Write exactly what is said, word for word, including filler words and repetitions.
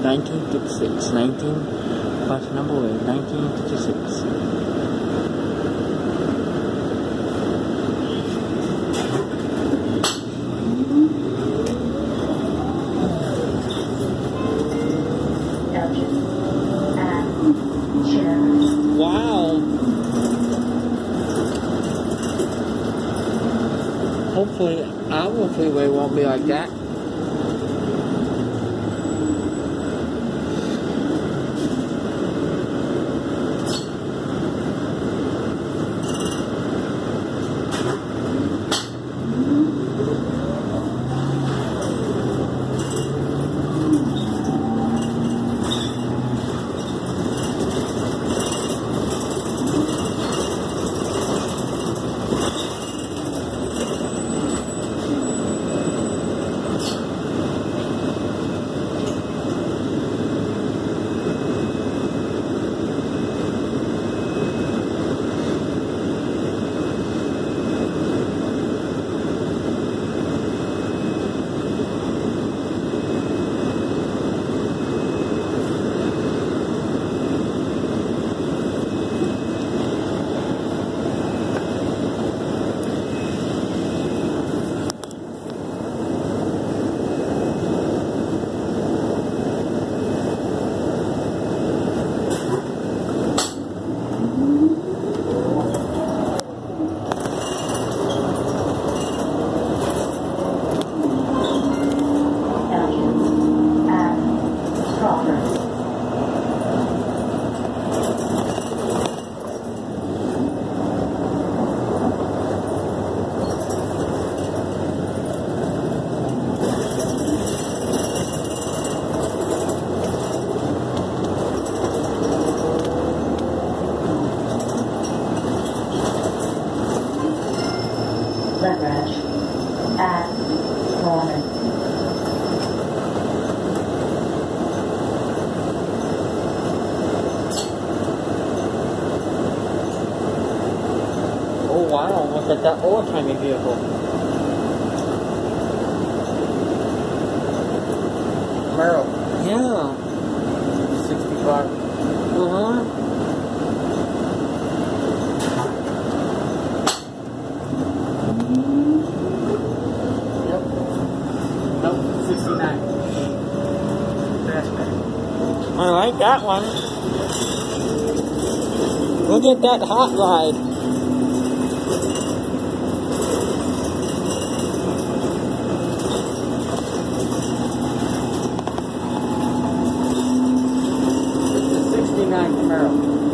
nineteen fifty-six. nineteen, but number way, nineteen fifty-six. Wow. Hopefully our freeway won't be like that. Leverage at Kroger. Oh wow, look at that old-timey vehicle. Merrill. Yeah. sixty-five. Uh-huh. Yep. Nope, sixty-nine. Fastback. I like that one. Look at that hot ride. sixty-nine Camaro.